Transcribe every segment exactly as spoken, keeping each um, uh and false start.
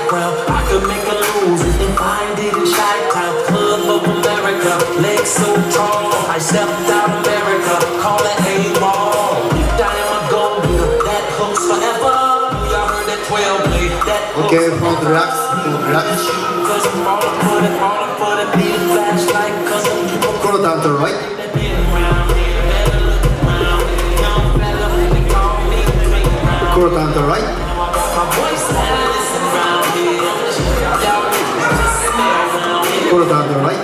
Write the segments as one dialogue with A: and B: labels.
A: background. I could make a lose if I didn't shy town. Club of America, legs so tall. I stepped out America, call it A-Ball. Deep down in my gold, that hooks forever. Y'all heard that twelve play, that hooks. Cause I'm all for it, all for the beat, flashlight, cause I'm
B: Go down to the right. Go down to the right. Go down to the right.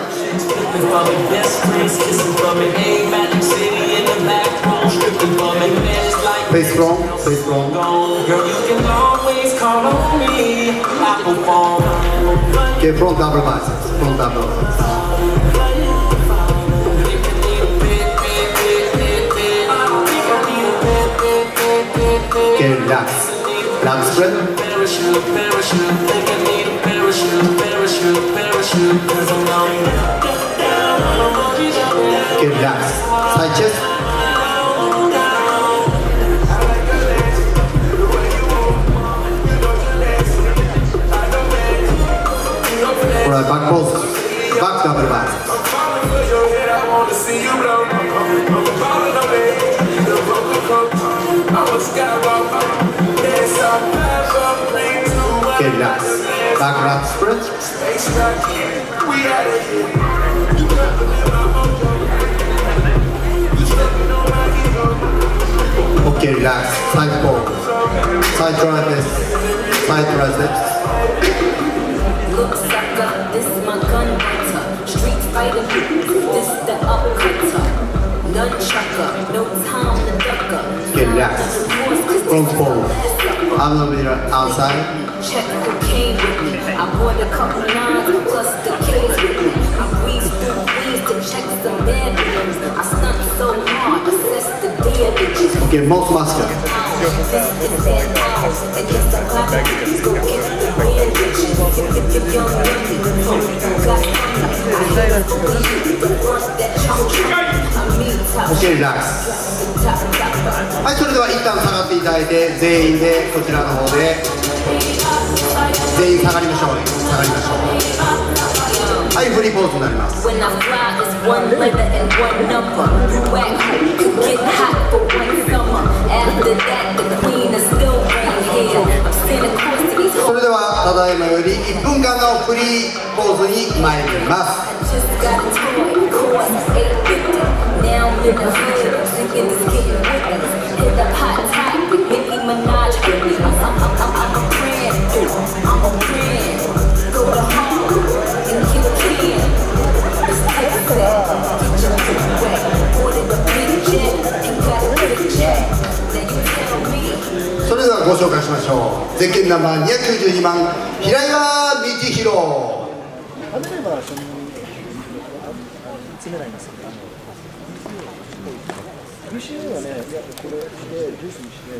B: Face wrong, face wrong.
A: Girl, you can always call on me. Apple phone.
B: Okay, front double biceps, front double biceps. Okay, relax. Relax, spread. Okay, relax. Side chest. Alright, back pose. Back double biceps. Okay, relax. Back wrap spread. Okay, relax. Side pose. Side triceps. Side triceps.
C: Look, sucker, this my gun butter. Street fighter, this the upcutter. Nunchucker, no time to ducker.
B: Okay, relax. Front pose. Arm over here outside.
C: Check who came with me. I bought a couple lines plus the kids with me. I breezed through weeds to check some bad ones. I stunt so hard, assess the damages.
B: Okay, most muscular.
C: This is their house, and yes, I'm glad that these go get the bandages. If you're young, baby, hope you got something. I hate to believe the ones that choke you. I mean, top.
B: Okay, relax. はい、それでは一旦下がっていただいて、全員でこちらの方で全員下がりましょう。下がりましょう。はい、フリーポーズになります。
C: When I fly, it's one letter and one number. Whack, could get hot for one summer. After that, the queen is still right here. I'm sitting close to these.
B: それではただいまよりいっぷんかんのフリーポーズに参ります。
C: I just got a toy, cost eight fifty. Now I'm in the hood, thinking it's getting wicked. Hit the hot top with Nicki Minaj with me. I'm, I'm, I'm, I'm a friend, I'm a friend. Go to home and kill a kid. It's Texas, get your foot wet. Ordered a big jet and got a big jet. Then you tell me.
B: それではご紹介しましょう。ゼッケンナンバーにひゃくきゅうじゅうにばん平岩道弘。
D: 牛乳はね、いやこれでジュースにしない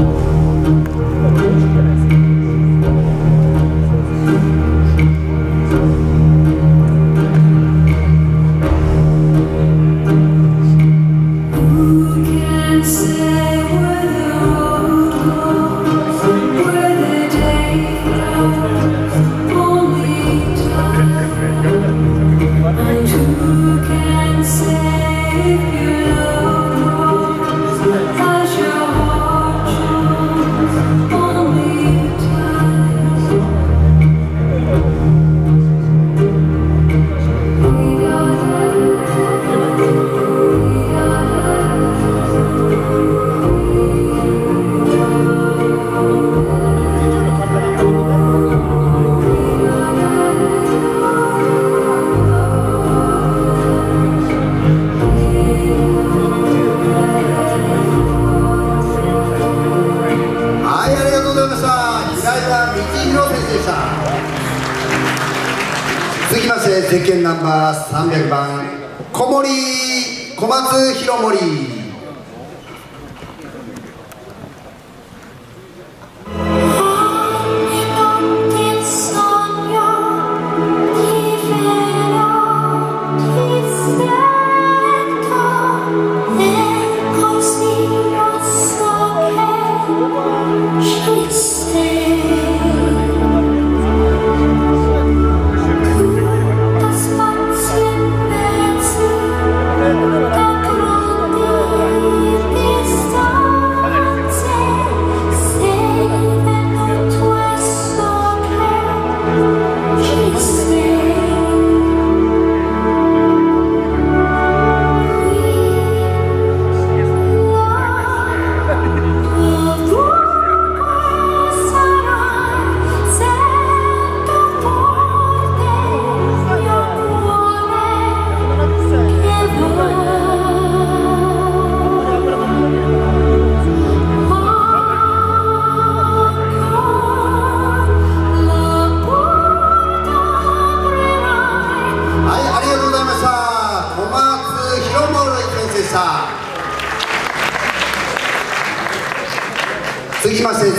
D: 続きましてゼッケンナンバーさんびゃくばん小森小松弘森。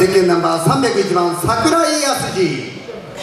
D: ゼッケンナンバーさんびゃくいちばん桜井康二。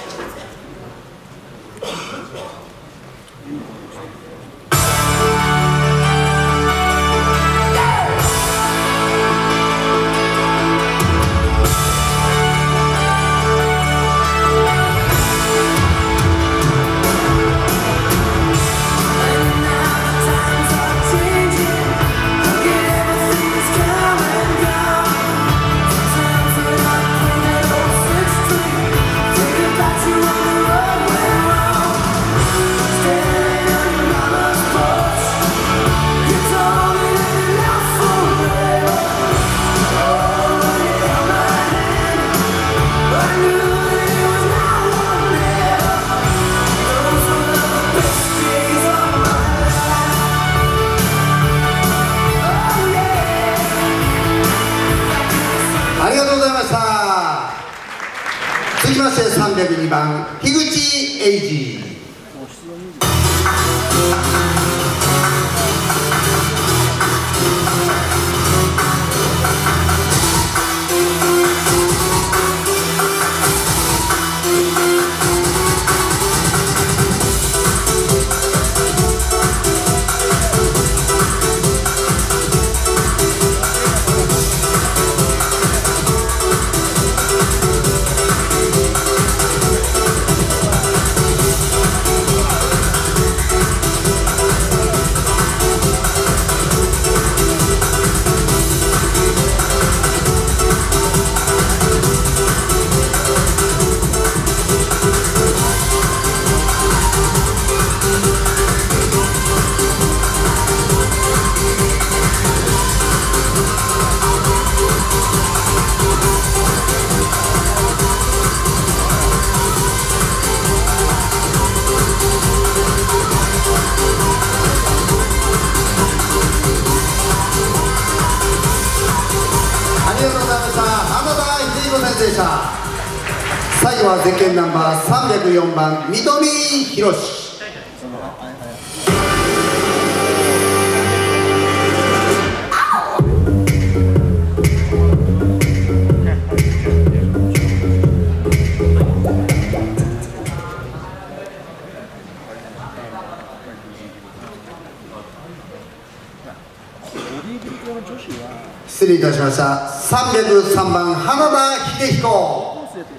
D: ありがとうございました。続きましてさんびゃくにばん樋口英二。でした。最後はゼッケンナンバーさんびゃくよんばん三富博史。失礼いたしました。さんびゃくさんばん花田秀彦。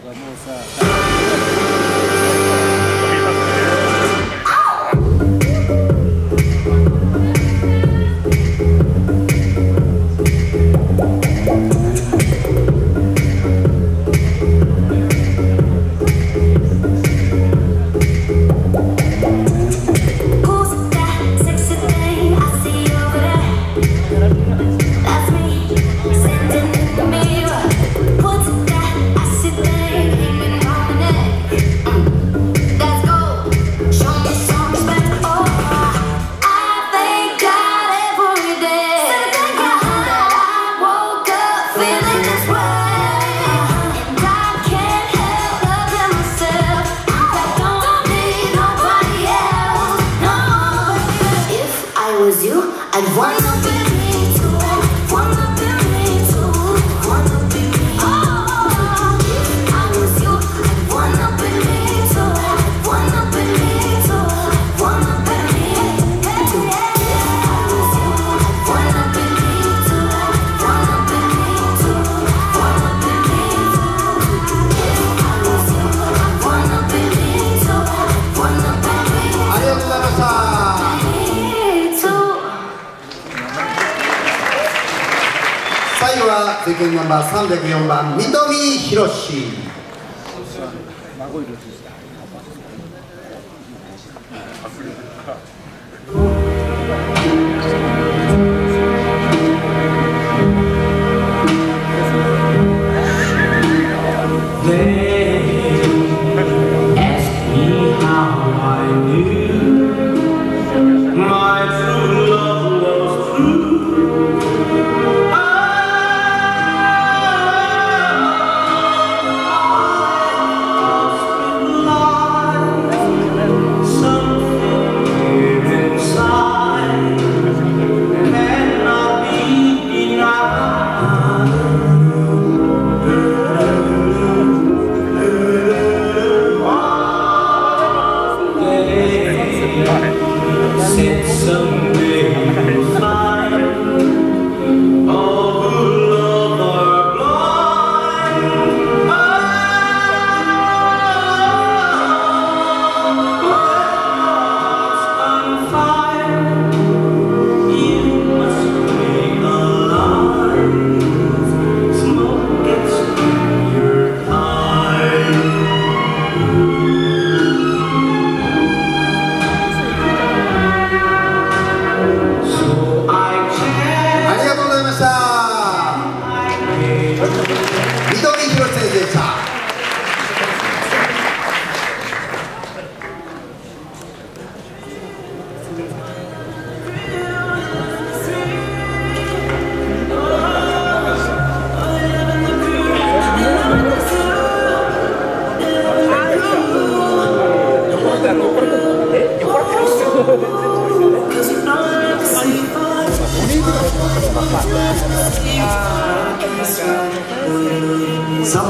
D: 最後はゼッケンナンバーさんびゃくよんばん三富博史。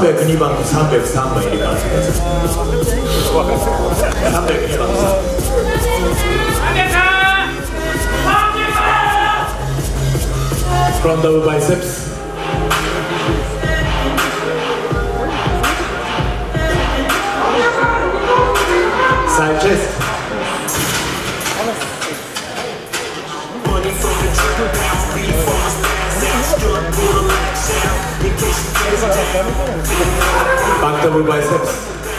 E: さんびゃくにばんとさんびゃくさんばん入れ替わってください。さんびゃくにばんとさんびゃく。Front double biceps. Side chest. Back double biceps.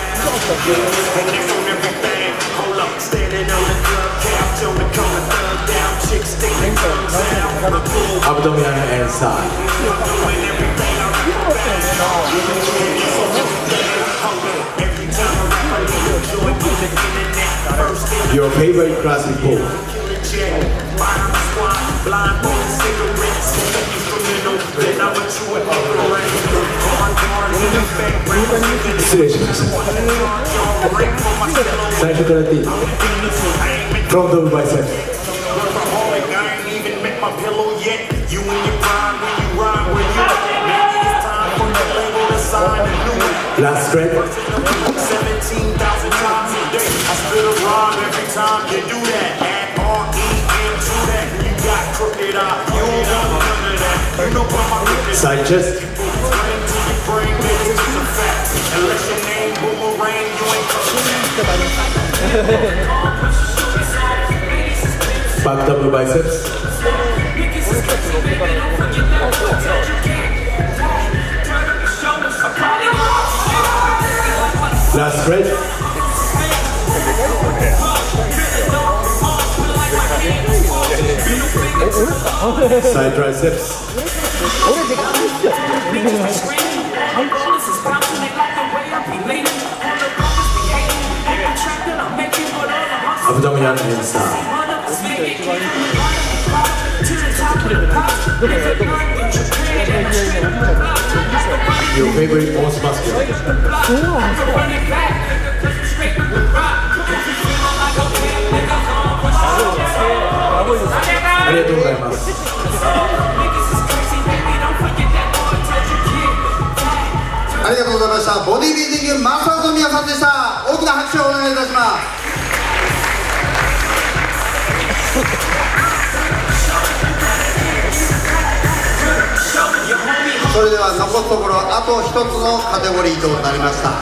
E: Abdomen and side. Your favorite classic pose. Side to karate. From the bicep. Last stretch. seventeen thousand times a day. I spit a rhyme every time you do that. Add R E M to that. You got crooked eye. You don't want none of that. You know what my crooked side chest. Unless your name Boomerang, you ain't back double biceps. Last stretch. Side triceps. Abdomen and side. Your favorite most muscular. Arigatou gozaimasu.
B: ありがとうございました。ボディビルディングマスターズの皆さんでした。大きな拍手をお願いいたします。それでは残すところあと一つのカテゴリーとなりました。